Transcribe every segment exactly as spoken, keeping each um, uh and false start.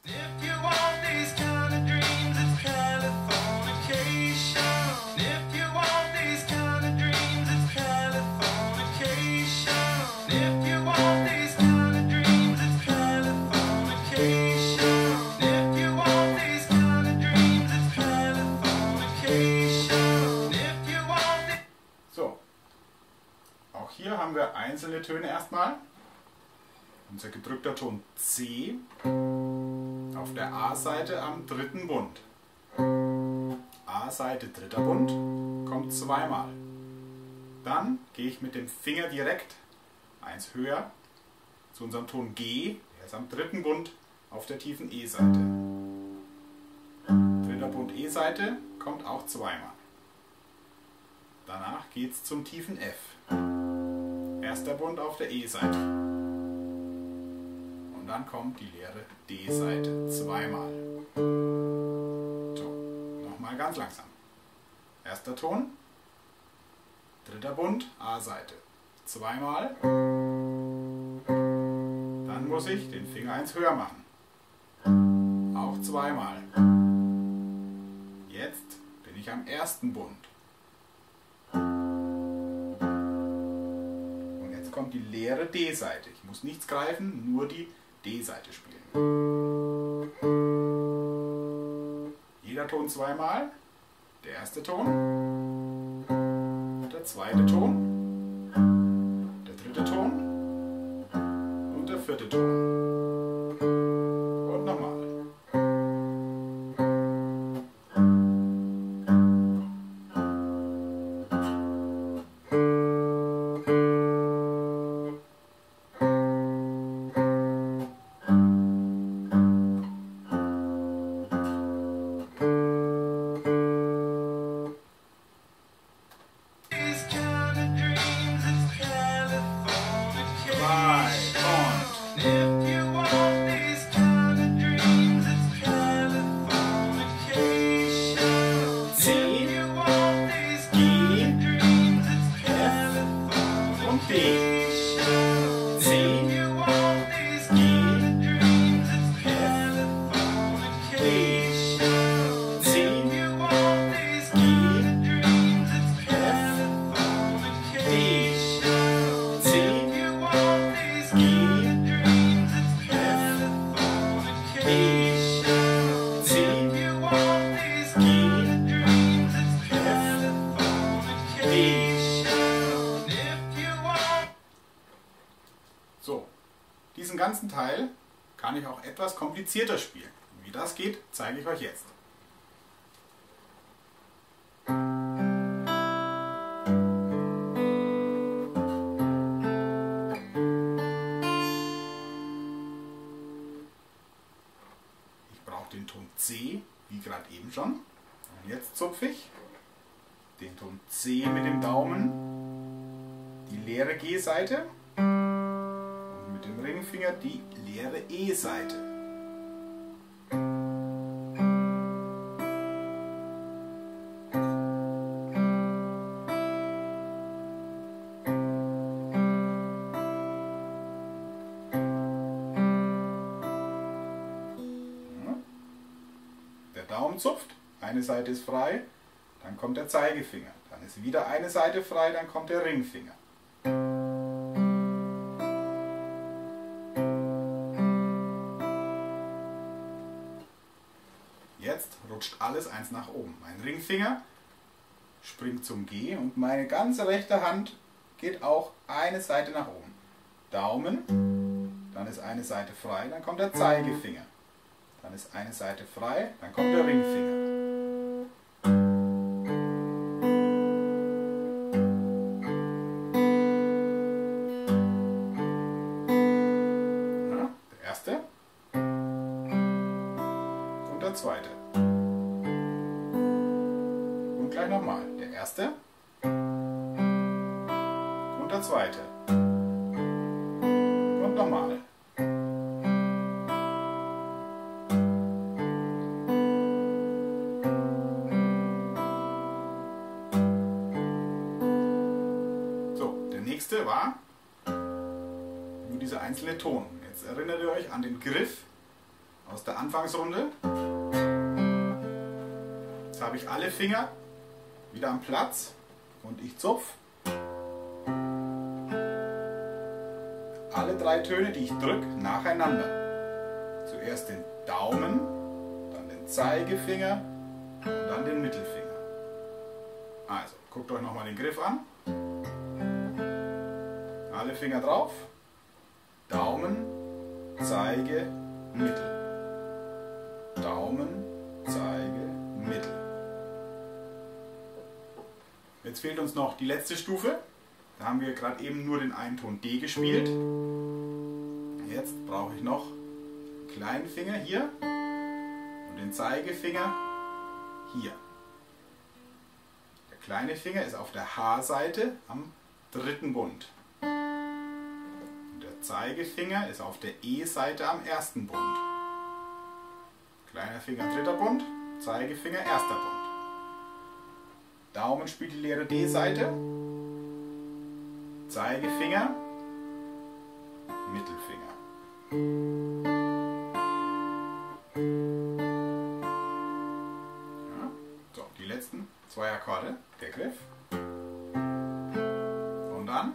Hier haben wir einzelne Töne erstmal. Unser gedrückter Ton C auf der A-Seite am dritten Bund. A-Seite dritter Bund kommt zweimal. Dann gehe ich mit dem Finger direkt eins höher zu unserem Ton G, der ist am dritten Bund auf der tiefen E-Seite. Dritter Bund E-Seite kommt auch zweimal. Danach geht es zum tiefen F. Erster Bund auf der E-Seite. Und dann kommt die leere D-Seite. Zweimal. So, nochmal ganz langsam. Erster Ton. Dritter Bund, A-Seite. Zweimal. Dann muss ich den Finger eins höher machen. Auch zweimal. Jetzt bin ich am ersten Bund. Kommt die leere D-Seite. Ich muss nichts greifen, nur die D-Seite spielen. Jeder Ton zweimal. Der erste Ton, der zweite Ton, der dritte Ton und der vierte Ton. Und nochmal. So, diesen ganzen Teil kann ich auch etwas komplizierter spielen. Wie das geht, zeige ich euch jetzt. Ich brauche den Ton C, wie gerade eben schon. Und jetzt zupfe ich den Ton C mit dem Daumen, die leere G-Seite und mit dem Ringfinger die leere E-Seite. Der Daumen zupft, eine Seite ist frei, dann kommt der Zeigefinger, dann ist wieder eine Seite frei, dann kommt der Ringfinger. Jetzt rutscht alles eins nach oben. Mein Ringfinger springt zum G und meine ganze rechte Hand geht auch eine Seite nach oben. Daumen, dann ist eine Seite frei, dann kommt der Zeigefinger. Dann ist eine Seite frei, dann kommt der Ringfinger. Na, der erste und der zweite. Und gleich nochmal. Der erste und der zweite. Und nochmal. War nur dieser einzelne Ton. Jetzt erinnert ihr euch an den Griff aus der Anfangsrunde. Jetzt habe ich alle Finger wieder am Platz und ich zupfe alle drei Töne, die ich drücke, nacheinander. Zuerst den Daumen, dann den Zeigefinger und dann den Mittelfinger. Also, guckt euch nochmal den Griff an. Alle Finger drauf. Daumen, Zeige, Mittel. Daumen, Zeige, Mittel. Jetzt fehlt uns noch die letzte Stufe. Da haben wir gerade eben nur den einen Ton D gespielt. Jetzt brauche ich noch den kleinen Finger hier und den Zeigefinger hier. Der kleine Finger ist auf der H-Seite am dritten Bund. Und der Zeigefinger ist auf der E-Seite am ersten Bund. Kleiner Finger dritter Bund, Zeigefinger erster Bund. Daumen spielt die leere D-Seite. Zeigefinger, Mittelfinger. Ja, so, die letzten zwei Akkorde, der Griff. Und dann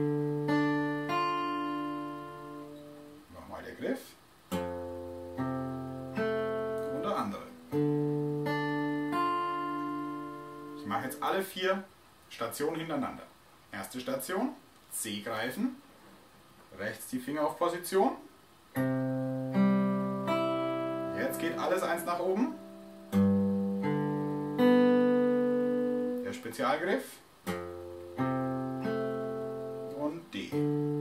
nochmal der Griff. Und der andere. Ich mache jetzt alle vier Stationen hintereinander. Erste Station, C greifen, rechts die Finger auf Position. Jetzt geht alles eins nach oben. Der Spezialgriff und D.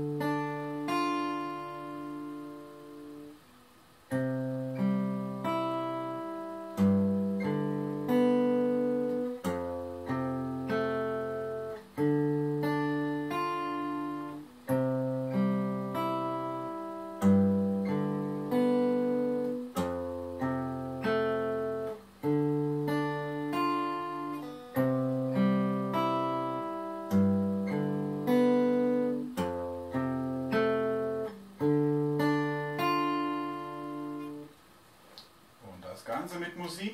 Ganze mit Musik.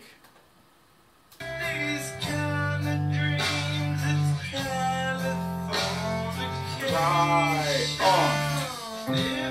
Drei und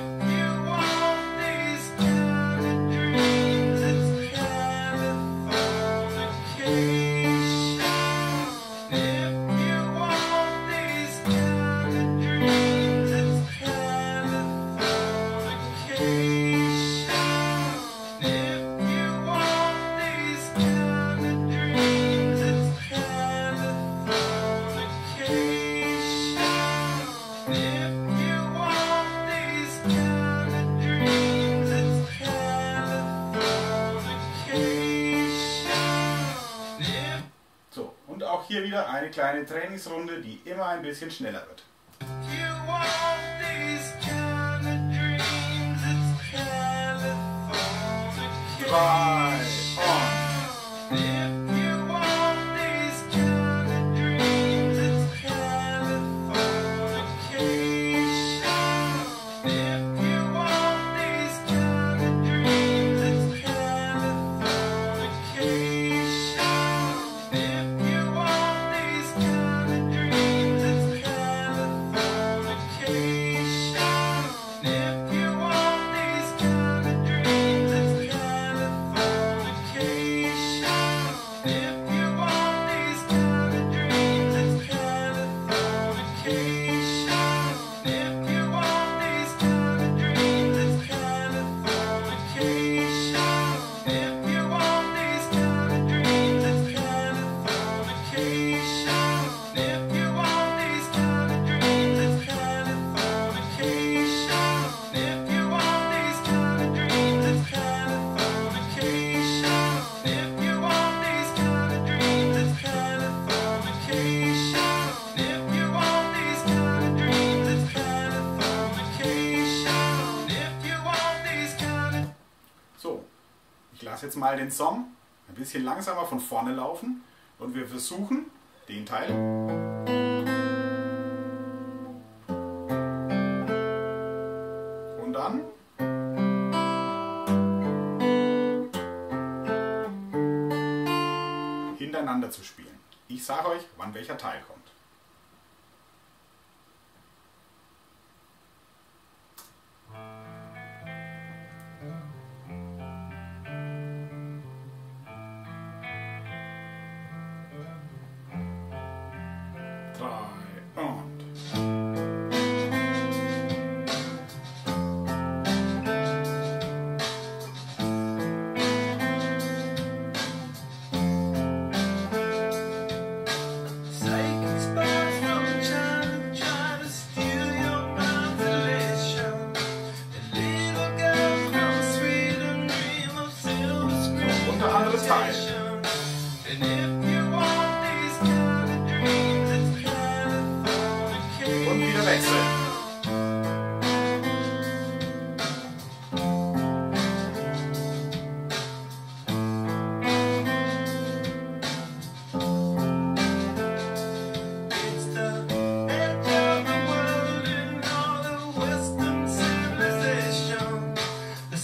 hier wieder eine kleine Trainingsrunde, die immer ein bisschen schneller wird. Drei und ich lasse jetzt mal den Song ein bisschen langsamer von vorne laufen und wir versuchen den Teil. Und dann hintereinander zu spielen. Ich sage euch, wann welcher Teil kommt. Drei und... Andere Teil. Und wieder wechseln.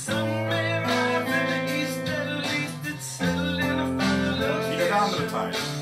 Andere Teil.